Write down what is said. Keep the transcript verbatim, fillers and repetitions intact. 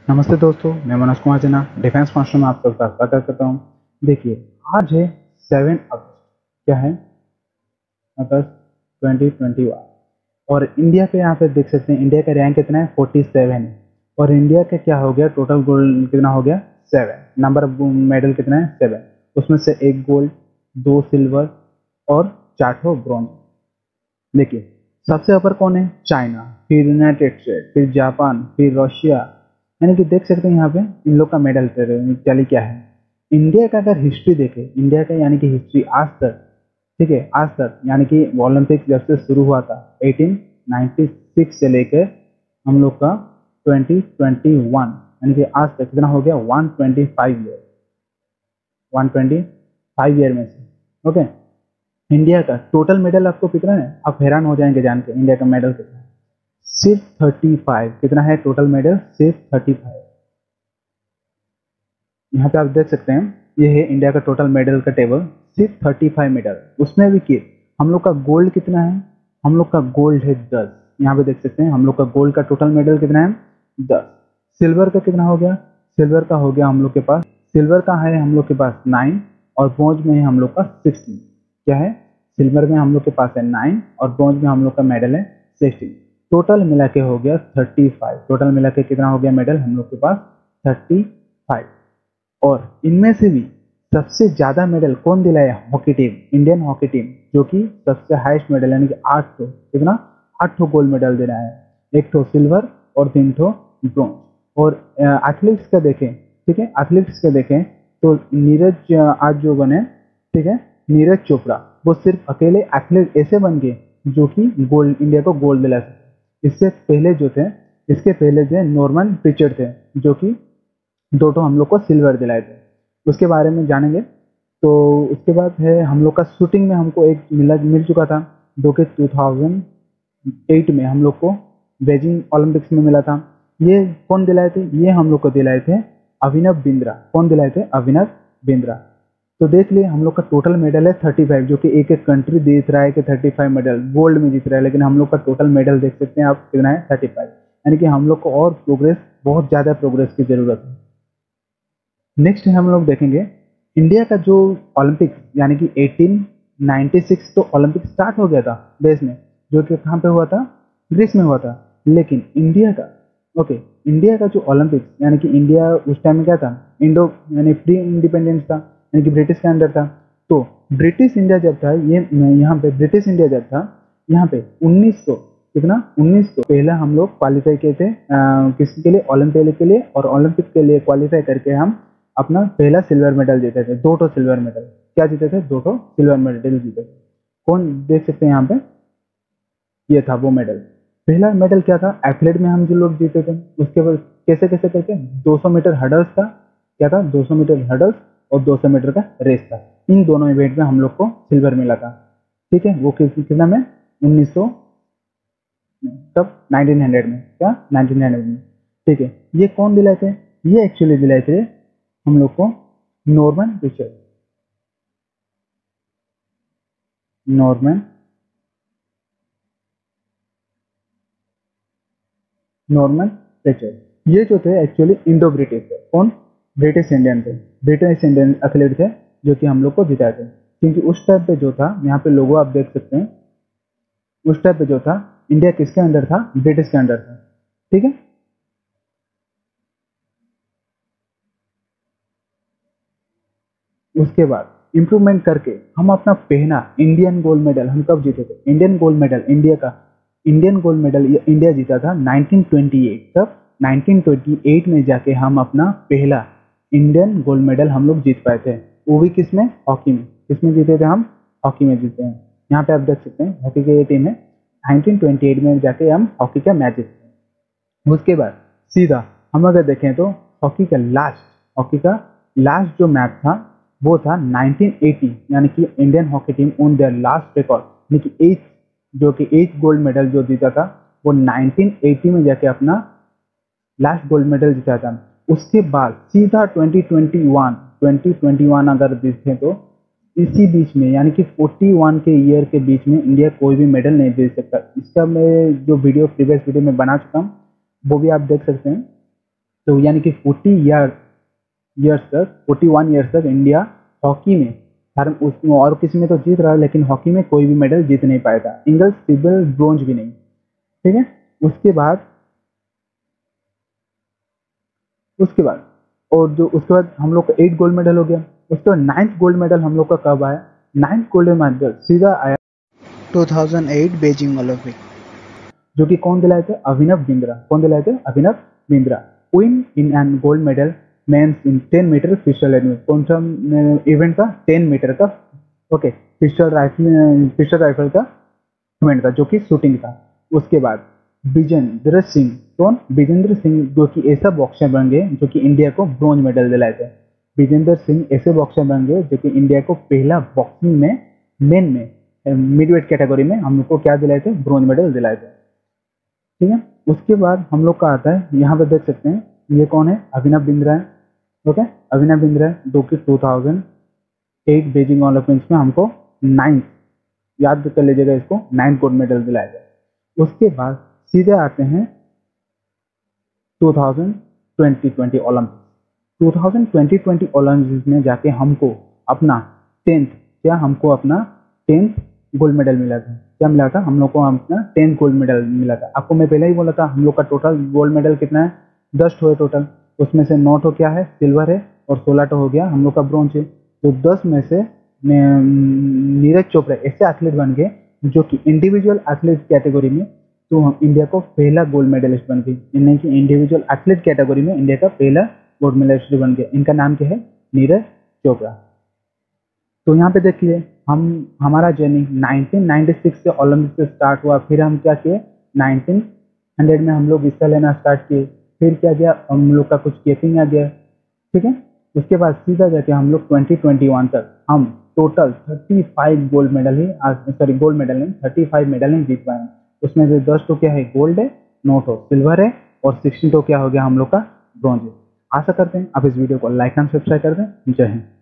नमस्ते दोस्तों, मैं मनोज कुमार जना डिफेंस मास्टर में आपका स्वागत करता हूँ। देखिए, आज है सेवन अगस्त। क्या है? August twenty twenty one. और इंडिया पे यहाँ पे देख सकते हैं, इंडिया का रैंक कितना है? फोर्टी सेवन है। और इंडिया का क्या हो गया? टोटल गोल्ड कितना हो गया? सेवन। नंबर ऑफ मेडल कितना है? सेवन। उसमें से एक गोल्ड, दो सिल्वर और चार ठो ब्रॉन्ज। देखिए, सबसे ऊपर कौन है? चाइना, फिर यूनाइटेड स्टेट, फिर जापान, फिर रशिया। यानी कि देख सकते हैं यहाँ पे इन लोग का मेडल टैली क्या है। इंडिया का अगर हिस्ट्री देखें, इंडिया का यानी कि हिस्ट्री आज तक, ठीक है, आज तक यानी कि ओलंपिक जब से शुरू हुआ था एटीन नाइंटी सिक्स से लेकर हम लोग का ट्वेंटी ट्वेंटी वन, यानी कि आज तक कितना हो गया? One twenty five year, one twenty five year में से। ओके, इंडिया का टोटल मेडल आपको कितना है? आप हैरान हो जाएंगे जान के इंडिया का मेडल कितना है। सिर्फ थर्टी फाइव। कितना है टोटल मेडल? सिर्फ थर्टी फाइव। यहाँ पे आप देख सकते हैं, ये है इंडिया का टोटल मेडल का टेबल। सिर्फ थर्टी फाइव मेडल। उसमें भी कि हम लोग का गोल्ड कितना है? हम लोग का गोल्ड है दस। यहाँ पे देख सकते हैं हम लोग का गोल्ड का टोटल मेडल कितना है? दस। सिल्वर का कितना हो गया? सिल्वर का हो गया हम लोग के पास, सिल्वर का है हम लोग के पास नाइन, और ब्रॉन्ज में है हम लोग का सिक्सटीन। क्या है? सिल्वर में हम लोग के पास है नाइन और ब्रॉन्ज में हम लोग का मेडल है सिक्सटीन। टोटल मिला के हो गया थर्टी फाइव। टोटल मिला के कितना हो गया मेडल हम लोग के पास? Thirty five. और इनमें से भी सबसे ज्यादा मेडल कौन दिलाया? Hockey team, Indian hockey team, जो कि सबसे हाईएस्ट मेडल यानी कि आठ ठो, कितना? आठ ठो गोल्ड मेडल दे रहा है। एक ठो सिल्वर और तीन ठो ब्रॉन्ज। और एथलीट्स का देखें, ठीक है, एथलीट्स का देखें तो नीरज आज जो बने, ठीक है, नीरज चोपड़ा, वो सिर्फ अकेले एथलीट ऐसे बन गए जो कि गोल्ड, इंडिया को गोल्ड दिला सके। इससे पहले जो थे, इसके पहले जो नॉर्मन रिचर्ड थे, जो कि दो तो हम लोग को सिल्वर दिलाए थे। उसके बारे में जानेंगे। तो उसके बाद है हम लोग का शूटिंग में हमको एक मिला मिल चुका था, जो कि टू थाउजेंड एट में हम लोग को बेजिंग ओलंपिक्स में मिला था। ये कौन दिलाए थे? ये हम लोग को दिलाए थे अभिनव बिंद्रा। कौन दिलाए थे? अभिनव बिंद्रा। तो देख लिए हम लोग का टोटल मेडल है थर्टी फाइव, जो कि एक एक कंट्री जीत रहा है कि थर्टी फाइव मेडल गोल्ड में जीत रहा है, लेकिन हम लोग का टोटल मेडल देख सकते हैं आप कितना है? Thirty five. यानी कि हम लोग को और प्रोग्रेस, बहुत ज़्यादा प्रोग्रेस की जरूरत है। नेक्स्ट हम लोग देखेंगे इंडिया का जो ओलंपिक यानी कि एटीन नाइंटी सिक्स तो ओलंपिक स्टार्ट हो गया था देश में, जो कि कहाँ पे हुआ था? ग्रीस में हुआ था। लेकिन इंडिया का, ओके, इंडिया का जो ओलंपिक यानी कि इंडिया उस टाइम में क्या था? इंडो यानी प्री इंडिपेंडेंस था, यानी कि ब्रिटिश के अंडर था। तो ब्रिटिश इंडिया जब था, ये यहाँ पे ब्रिटिश इंडिया जब था, यहाँ पे उन्नीस सौ, कितना? उन्नीस सौ पहले हम लोग क्वालिफाई किए थे किसके के लिए? ओलंपिक के लिए। और ओलंपिक के लिए क्वालिफाई करके हम अपना पहला सिल्वर मेडल जीते थे। दो टो सिल्वर मेडल। क्या जीते थे? दो टो सिल्वर मेडल जीते थे। कौन देख सकते हैं यहाँ पे? ये था वो मेडल। पहला मेडल क्या था? एथलीट में हम जो लोग जीते थे। उसके बाद कैसे कैसे करके दो सौ मीटर हर्डल्स था। क्या था? दो सौ मीटर हर्डल्स और दो सौ मीटर का रेस था। इन दोनों इवेंट में हम लोग को सिल्वर मिला था। ठीक है, वो किस कितना में? उन्नीस सौ, तब नाइनटीन हंड्रेड में। क्या? नाइनटीन हंड्रेड में। ठीक है, ये कौन दिलाए थे? ये एक्चुअली दिलाए थे हम लोग को Norman Richard. Norman Norman Richard. ये जो थे एक्चुअली इंडो ब्रिटिश थे। कौन? ब्रिटिश इंडियन थे। ब्रिटिश इंडियन एथलीट थे जो कि हम लोग को जिताए थे। क्योंकि उस टाइम पे जो था, यहाँ पे लोगो आप देख सकते हैं, उस टाइम पे जो था इंडिया किसके अंडर था? ब्रिटिश के अंडर था। ठीक है, उसके बाद इंप्रूवमेंट करके हम अपना पहना इंडियन गोल्ड मेडल हम कब जीते थे? इंडियन गोल्ड मेडल इंडिया का, इंडियन गोल्ड मेडल इंडिया जीता था नाइनटीन ट्वेंटी एट। तब नाइनटीन ट्वेंटी एट में जाके हम अपना पहला इंडियन गोल्ड मेडल हम लोग जीत पाए थे। वो भी किसमें? हॉकी में। किसमें जीते थे हम? हॉकी में जीते हैं। यहाँ पे आप देख सकते हैं हॉकी की ये टीम है। नाइनटीन ट्वेंटी एट में जाके हम हॉकी का मैच जीते हैं। उसके बाद सीधा हम अगर देखें तो हॉकी का लास्ट, हॉकी का लास्ट जो मैच था वो था नाइनटीन एटी, यानी कि Indian hockey team on their last record, यानी कि एट, जो कि एट गोल्ड मेडल जो जीता था वो नाइनटीन एटी में जाके अपना लास्ट गोल्ड मेडल जीता था। उसके बाद सीधा twenty twenty one, twenty twenty one अगर देखें तो इसी बीच में, यानी कि इकतालीस के ईयर के बीच में इंडिया कोई भी मेडल नहीं जीत सकता। इसका मैं जो वीडियो प्रीवियस वीडियो में बना चुका हूँ वो भी आप देख सकते हैं। तो यानी कि फोर्टी ईयर ईयर्स तक फोर्टी वन ईयर्स तक इंडिया हॉकी में हर उसमें और किसी में तो जीत रहा है, लेकिन हॉकी में कोई भी मेडल जीत नहीं पाया था, सिंगल सिल्वर ब्रोंज भी नहीं। ठीक है, उसके बाद उसके बाद और जो उसके बाद हम लोग का एट गोल्ड मेडल हो गया। उसके बाद नाइन्थ गोल्ड मेडल हम लोग का कब आया? नाइन्थ गोल्ड मेडल सीधा आया two thousand eight Beijing Olympic, जो कि कौन दिलाए थे? अभिनव बिंद्रा। कौन दिलाए थे? Abhinav Bindra. Win in an gold medal men's in ten meter pistol event. कौन सा इवेंट था? टेन मीटर का okay pistol rifle pistol rifle का इवेंट था, जो कि शूटिंग था। उसके बाद विजेंद्र सिंह, कौन? विजेंद्र सिंह, जो कि ऐसा बॉक्सर बन गए जो कि इंडिया को ब्रोंज मेडल दिलाए थे। विजेंद्र सिंह ऐसे बॉक्सर बन गए जो कि इंडिया को पहला बॉक्सिंग में मेन में मिडवेट कैटेगरी में हम लोग को क्या दिलाए थे? ब्रोंज मेडल दिलाए थे। ठीक है, उसके बाद हम लोग का आता है, यहाँ पे देख सकते हैं ये कौन है? अभिनव बिंद्रा है। ओके, अभिनव बिंद्रा जो कि two thousand eight Beijing Olympics में हमको नाइन्थ, याद कर लीजिएगा इसको, नाइन्थ गोल्ड मेडल दिलाया गया। उसके बाद सीधे आते हैं two thousand twenty Olympics. Two thousand twenty Olympics में जाके हमको अपना टेंथ क्या हमको अपना टेंथ गोल्ड मेडल मिला था। क्या मिला था? हम लोग को अपना टेंथ गोल्ड मेडल मिला था। आपको मैं पहले ही बोला था हम लोग का टोटल गोल्ड मेडल कितना है? दस ठो है टोटल। उसमें से नौ ठो क्या है? सिल्वर है, और सोलह ठो हो गया हम लोग का ब्रॉन्ज है। तो दस में से नीरज चोपड़ा ऐसे एथलीट बन गए जो कि इंडिविजुअल एथलीट कैटेगरी में तो हम इंडिया को पहला गोल्ड मेडलिस्ट बन गए, यानी कि इंडिविजुअल एथलीट कैटेगरी में इंडिया का पहला गोल्ड मेडलिस्ट बन गया। इनका नाम क्या है? नीरज चोपड़ा। तो यहाँ पे देखिए हम हमारा जर्नी नाइनटीन नाइंटी सिक्स से ओलंपिक से स्टार्ट हुआ। फिर हम क्या किए? नाइनटीन हंड्रेड में हम लोग हिस्सा लेना स्टार्ट किए। फिर क्या गया? हम लोग का कुछ केपिंग आ गया। ठीक है, उसके बाद सीधा जाके हम लोग ट्वेंटी ट्वेंटी वन तक हम total thirty five gold medal ही सॉरी गोल्ड मेडल नहीं थर्टी फाइव मेडल ही जीत पाए। उसमें से दस तो क्या है? गोल्ड है, नौ तो सिल्वर है, और सिक्सटीन तो क्या हो गया हम लोग का? ब्रॉन्ज है। आशा करते हैं आप इस वीडियो को लाइक एंड सब्सक्राइब कर दें। जय हिंद।